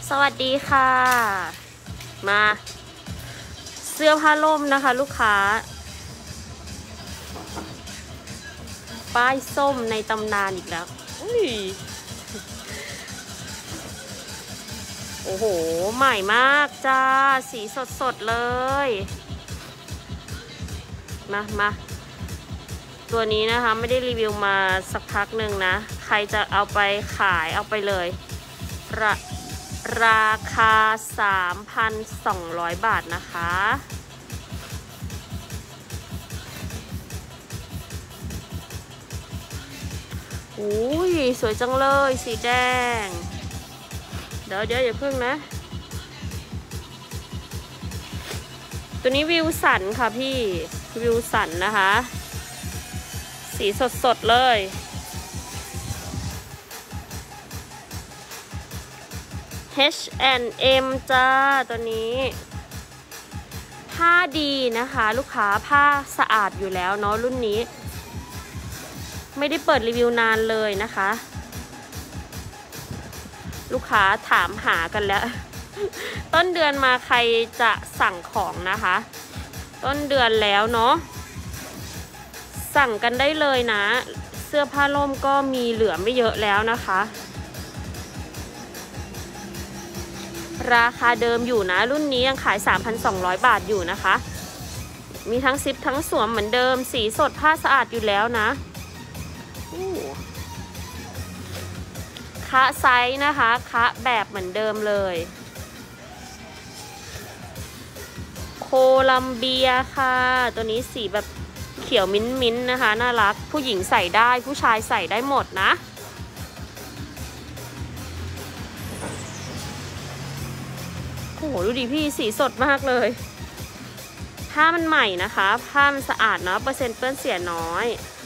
สวัสดีค่ะมาเสื้อผ้าล่มนะคะลูกค้าป้ายส้มในตำนานอีกแล้วโอ้โหใหม่มากจ้าสีสดเลยมาตัวนี้นะคะไม่ได้รีวิวมาสักพักหนึ่งนะใครจะเอาไปขายเอาไปเลยราคา 3,200 บาทนะคะอุ้ยสวยจังเลยสีแดงเดี๋ยวอย่าเพิ่งนะตัวนี้วิวสันค่ะพี่วิวสันนะคะสีสดเลย H&M จ้าตัวนี้ผ้าดีนะคะลูกค้าผ้าสะอาดอยู่แล้วเนาะรุ่นนี้ไม่ได้เปิดรีวิวนานเลยนะคะลูกค้าถามหากันแล้ว ต้นเดือนมาใครจะสั่งของนะคะต้นเดือนแล้วเนาะสั่งกันได้เลยนะเสื้อผ้าล่มก็มีเหลือไม่เยอะแล้วนะคะราคาเดิมอยู่นะรุ่นนี้ยังขาย 3,200 บาทอยู่นะคะมีทั้งซิปทั้งสวมเหมือนเดิมสีสดผ้าสะอาดอยู่แล้วนะคะไซส์นะคะคะแบบเหมือนเดิมเลยโคลัมเบียค่ะตัวนี้สีแบบเขียวมิ้นท์นะคะน่ารักผู้หญิงใส่ได้ผู้ชายใส่ได้หมดนะโอ้โหดูดิพี่สีสดมากเลยผ้ามันใหม่นะคะผ้ามันสะอาดเนาะเปอร์เซ็นต์เปื้อนเสียน้อย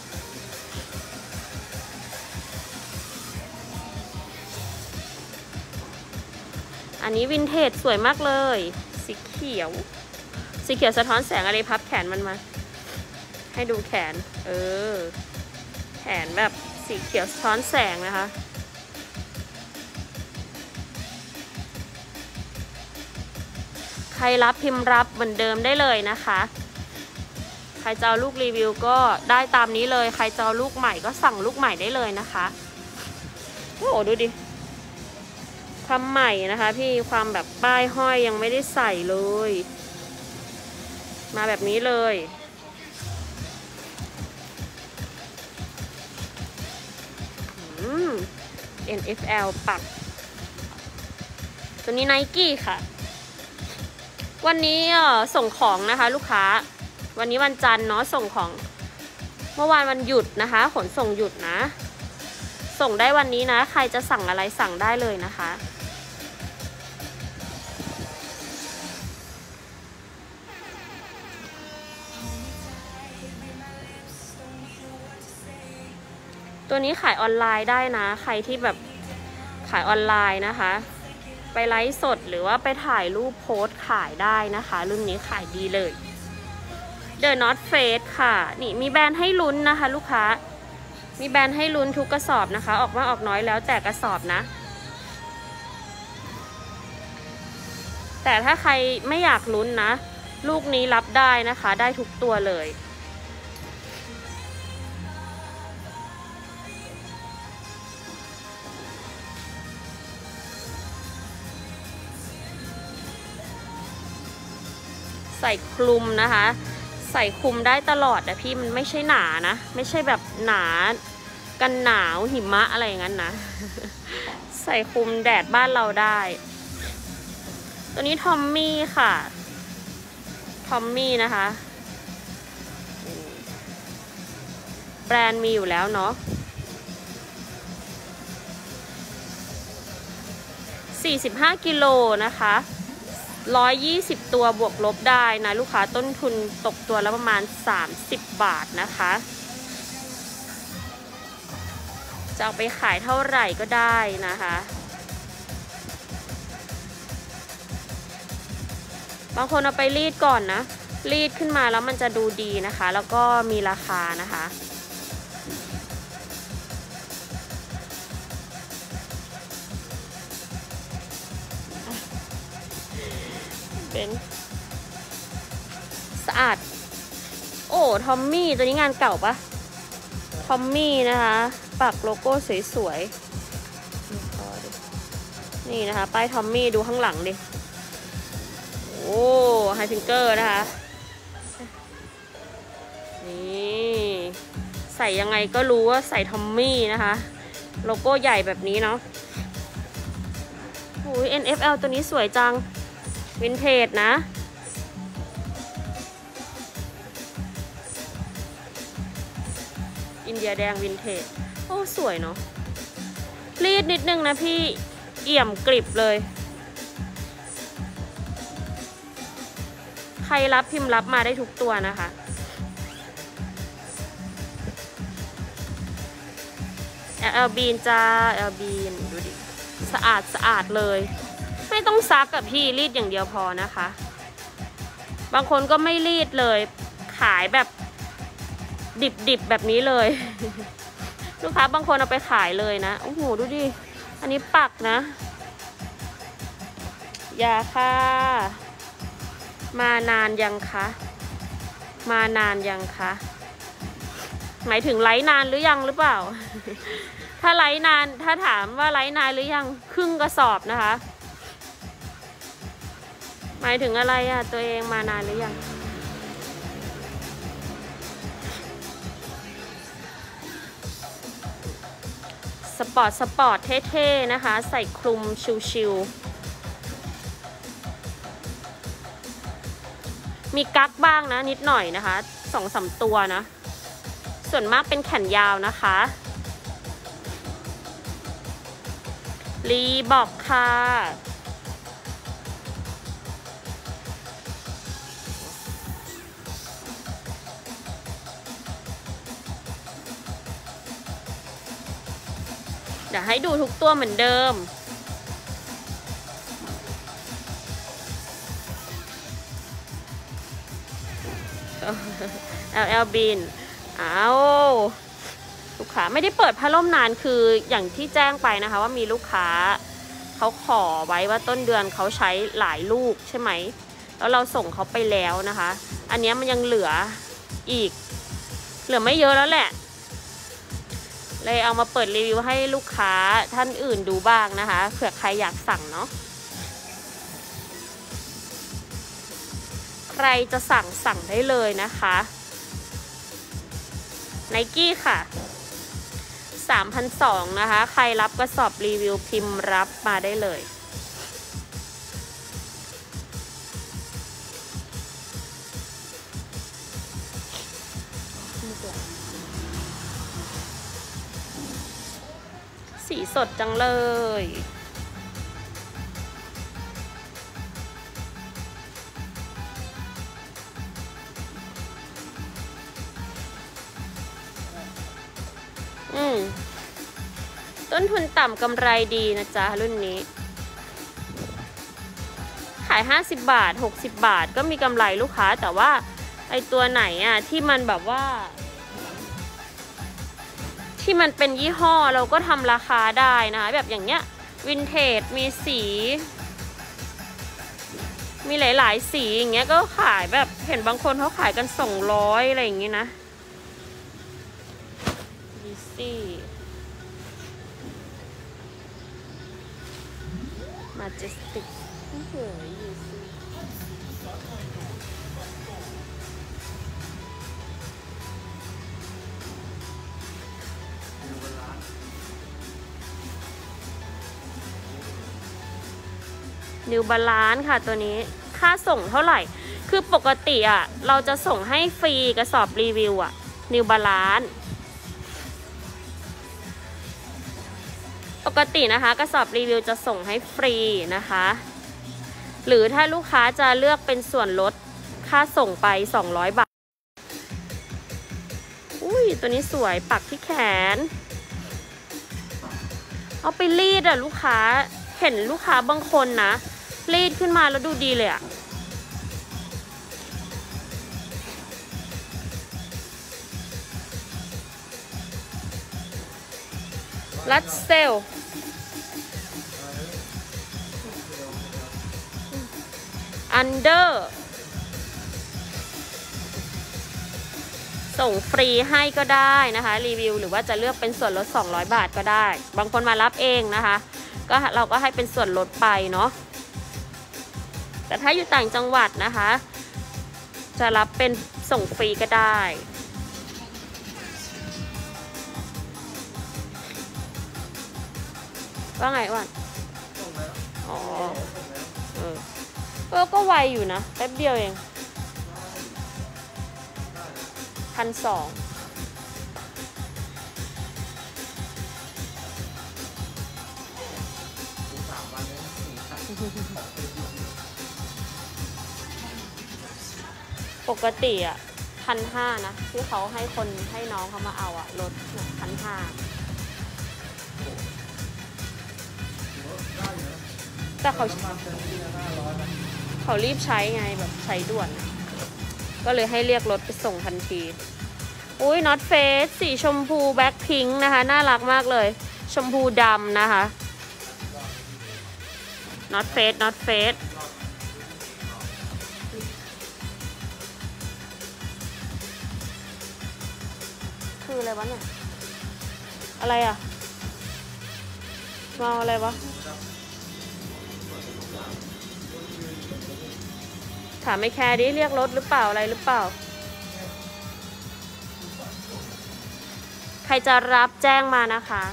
อันนี้วินเทจสวยมากเลยสีเขียวสะท้อนแสงอะไรพับแขนมันมาให้ดูแขนแขนแบบสีเขียวสะท้อนแสงนะคะใครรับพิมพ์รับเหมือนเดิมได้เลยนะคะใครจะเอาลูกรีวิวก็ได้ตามนี้เลยใครจะเอาลูกใหม่ก็สั่งลูกใหม่ได้เลยนะคะโอ้โหดูดิความใหม่นะคะพี่ความแบบป้ายห้อยยังไม่ได้ใส่เลยมาแบบนี้เลย NFL ปักตัวนี้ Nike ค่ะวันนี้ส่งของนะคะลูกค้าวันนี้วันจันทร์เนาะส่งของเมื่อวานวันหยุดนะคะขนส่งหยุดนะส่งได้วันนี้นะใครจะสั่งอะไรสั่งได้เลยนะคะตัวนี้ขายออนไลน์ได้นะใครที่แบบขายออนไลน์นะคะไปไลฟ์สดหรือว่าไปถ่ายรูปโพสต์ขายได้นะคะรุ่นนี้ขายดีเลย The North Face ค่ะนี่มีแบรนด์ให้ลุ้นนะคะลูกค้ามีแบรนด์ให้ลุ้นทุกกระสอบนะคะออกมาออกน้อยแล้วแต่กระสอบนะแต่ถ้าใครไม่อยากลุ้นนะลูกนี้รับได้นะคะได้ทุกตัวเลยใส่คลุมนะคะใส่คลุมได้ตลอดนะพี่มันไม่ใช่หนานะไม่ใช่แบบหนากันหนาวหิมะอะไรอย่างนั้นนะใส่คลุมแดดบ้านเราได้ตัวนี้ทอมมี่ค่ะทอมมี่นะคะแบรนด์มีอยู่แล้วเนาะ45 กิโลนะคะ120 ตัวบวกลบได้นะลูกค้าต้นทุนตกตัวแล้วประมาณ30 บาทนะคะจะเอาไปขายเท่าไหร่ก็ได้นะคะบางคนเอาไปรีดก่อนนะรีดขึ้นมาแล้วมันจะดูดีนะคะแล้วก็มีราคานะคะเป็นสะอาดโอ้ทอมมี่ตัวนี้งานเก่าปะทอมมี่นะคะปักโลโก้สวยๆนี่นะคะป้ายทอมมี่ดูข้างหลังดิโอ้ไฮฟิงเกอร์นะคะนี่ใส่ยังไงก็รู้ว่าใส่ทอมมี่นะคะโลโก้ใหญ่แบบนี้เนาะโอ้ย NFL ตัวนี้สวยจังวินเทจนะอินเดียแดงวินเทจโอ้สวยเนาะรีดนิดนึงนะพี่เอี่ยมกริบเลยใครรับพิมพ์รับมาได้ทุกตัวนะคะแอลบีนจ้าแอลบีนดูดิสะอาดเลยไม่ต้องซักกับพี่รีดอย่างเดียวพอนะคะบางคนก็ไม่รีดเลยขายแบบดิบแบบนี้เลย ลูกค้าบางคนเอาไปขายเลยนะโอ้โหดูดิอันนี้ปักนะยาค่ะมานานยังคะมานานยังคะหมายถึงไลฟ์นานหรือยังหรือเปล่า ถ้าไลฟ์นานถ้าถามว่าไลฟ์นานหรือยังครึ่งกระสอบนะคะหมายถึงอะไรอะตัวเองมานานหรือยังสปอร์ตเท่ๆนะคะใส่คลุมชิวๆมีกั๊กบ้างนะนิดหน่อยนะคะ2-3 ตัวนะส่วนมากเป็นแขนยาวนะคะรีบอกค่ะเดี๋ยวให้ดูทุกตัวเหมือนเดิมLL บินอ้าวลูกค้าไม่ได้เปิดพัดลมนานคืออย่างที่แจ้งไปนะคะว่ามีลูกค้าเขาขอไว้ว่าต้นเดือนเขาใช้หลายลูกใช่ไหมแล้วเราส่งเขาไปแล้วนะคะอันนี้มันยังเหลืออีกเหลือไม่เยอะแล้วแหละเลยเอามาเปิดรีวิวให้ลูกค้าท่านอื่นดูบ้างนะคะเผื่อใครอยากสั่งเนาะใครจะสั่งได้เลยนะคะไนกี้ค่ะ 3,200 นะคะใครรับกระสอบรีวิวพิมพ์รับมาได้เลยสีสดจังเลยต้นทุนต่ำกำไรดีนะจ๊ะรุ่นนี้ขาย50 บาท60 บาทก็มีกำไรลูกค้าแต่ว่าไอตัวไหนอ่ะที่มันแบบว่าที่มันเป็นยี่ห้อเราก็ทำราคาได้นะคะแบบอย่างเงี้ยวินเทจมีสีมีหลายๆสีอย่างเงี้ยก็ขายแบบเห็นบางคนเขาขายกัน200อะไรอย่างงี้นะดีซี่มาเจสติกเฮ้ยดีซี่นิวบาลานซ์ค่ะตัวนี้ค่าส่งเท่าไหร่คือปกติอ่ะเราจะส่งให้ฟรีกระสอบรีวิวอ่ะนิวบาลานซ์ปกตินะคะกระสอบรีวิวจะส่งให้ฟรีนะคะหรือถ้าลูกค้าจะเลือกเป็นส่วนลดค่าส่งไป200 บาทอุ้ยตัวนี้สวยปักที่แขนเอาไปรีดอ่ะลูกค้าเห็นลูกค้าบางคนนะรีดขึ้นมาแล้วดูดีเลยอะรัดเซล Under ส่งฟรีให้ก็ได้นะคะรีวิวหรือว่าจะเลือกเป็นส่วนลด200 บาทก็ได้บางคนมารับเองนะคะก็เราก็ให้เป็นส่วนลดไปเนาะแต่ถ้าอยู่ต่างจังหวัดนะคะจะรับเป็นส่งฟรีก็ได้ว่าไงว่านอ๋อก็ไวอยู่นะแป๊บเดียวเอง1,200ปกติอ่ะ1,500นะที่เขาให้คนให้น้องเขามาเอาอ่ะลด1,500แต่เขารีบใช้ไงแบบใช้ด่วนก็เลยให้เรียกรถไปส่งทันทีอุ้ย Not Face สีชมพูแบ็คพิงค์นะคะน่ารักมากเลยชมพูดำนะคะ Not Face Not Face คืออะไรวะเนี่ยอะไรอ่ะมาอะไรวะถามไม่แคร์ดิเรียกรถหรือเปล่าอะไรหรือเปล่าใครจะรับแจ้งมานะคะ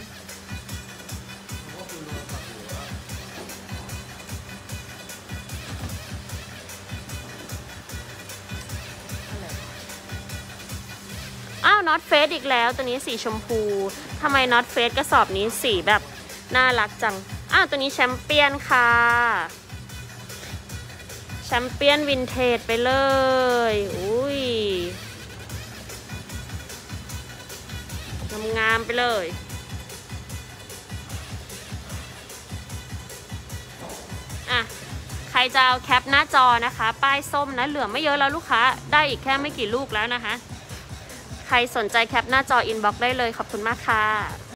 อ้าว Not Face อีกแล้วตัวนี้สีชมพูทำไม Not Face กระสอบนี้สีแบบน่ารักจังอ้าวตัวนี้แชมเปี้ยนค่ะแชมเปี้ยนวินเทจไปเลยอุ้ยงามๆไปเลยอ่ะใครจะเอาแคปหน้าจอนะคะป้ายส้มนะเหลือไม่เยอะแล้วลูกค้าได้อีกแค่ไม่กี่ลูกแล้วนะคะใครสนใจแคปหน้าจออินบ็อกซ์ได้เลยขอบคุณมากค่ะ